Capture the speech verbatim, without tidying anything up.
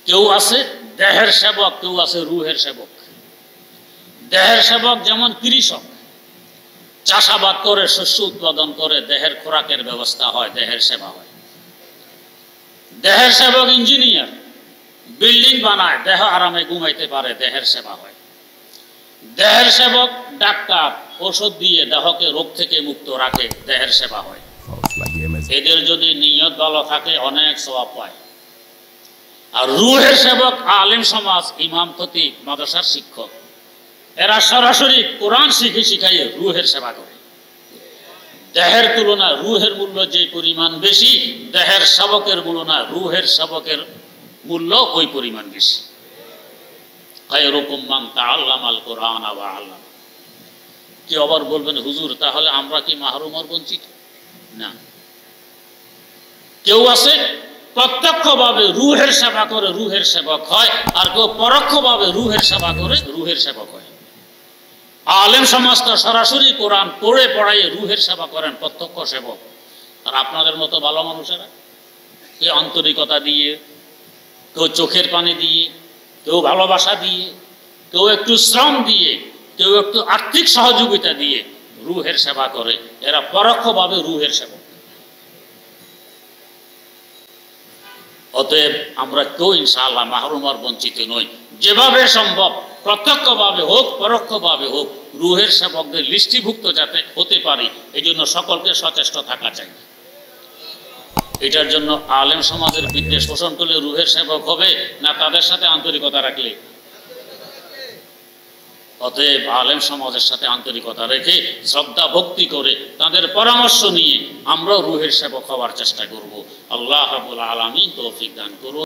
কেউ আছে দেহের সেবক, কেউ আছে রুহের সেবক। দেহের সেবক যেমন কৃষক, চাষাবাদ করে শস্য উৎপাদন করে দেহের খোরাকের ব্যবস্থা হয়, দেহের সেবা হয়। দেহের সেবক ইঞ্জিনিয়ার, বিল্ডিং বানায়, দেহ আরামে ঘুমাইতে পারে, দেহের সেবা হয়। দেহের সেবক ডাক্তার, ওষুধ দিয়ে দেহকে রোগ থেকে মুক্ত রাখে, দেহের সেবা হয়। এদের যদি নিয়ত ভালো থাকে অনেক সওয়াব পায়। আর রুহের সেবক আলেম সমাজ, ইমাম, খতিব, মাদ্রাসার শিক্ষক, এরা সরাসরি কোরআন শিখে শিখাইয়ে রুহের সেবা করে। দেহের তুলনায় রুহের মূল্য যে পরিমাণ বেশি, দেহের সেবকের তুলনায় রুহের সেবকের মূল্য ওই পরিমাণ বেশি। খায়রুকুম মান তাআল্লামাল কুরআন ওয়া আল্লামা। কি আবার বলবেন হুজুর তাহলে আমরা কি মাহরুম আর বঞ্চিত? না। কেউ আছে প্রত্যক্ষভাবে রুহের সেবা করে রুহের সেবক হয়, আর কেউ পরোক্ষভাবে রুহের সেবা করে রুহের সেবক হয়। আলেম সমাজ তো সরাসরি কোরআন পড়ে পড়াইয়ে রুহের সেবা করেন, প্রত্যক্ষ সেবক। আর আপনাদের মতো ভালো মানুষেরা কেউ আন্তরিকতা দিয়ে, কেউ চোখের পানি দিয়ে, কেউ ভালোবাসা দিয়ে, কেউ একটু শ্রম দিয়ে, কেউ একটু আর্থিক সহযোগিতা দিয়ে রুহের সেবা করে, এরা পরোক্ষভাবে রুহের সেবক। অতএব আমরা কেউ ইনশাআল্লাহ মাহরুম আর বঞ্চিত নই। যেভাবে সম্ভব প্রত্যক্ষভাবে হোক পরোক্ষভাবে হোক রুহের সেবকদের লিস্টিভুক্ত যাতে হতে পারি, এই জন্য সকলকে সচেষ্ট থাকা চাই। এটার জন্য আলেম সমাজের বিদ্বেষ পোষণ করলে রুহের সেবক হবে না তাদের সাথে আন্তরিকতা রাখলে? অতএব আলেম সমাজের সাথে আন্তরিকতা রেখে শ্রদ্ধা ভক্তি করে তাদের পরামর্শ নিয়ে আমরাও রুহের সেবক হওয়ার চেষ্টা করব। আল্লাহ রাব্বুল আলামিন তৌফিক দান করুন।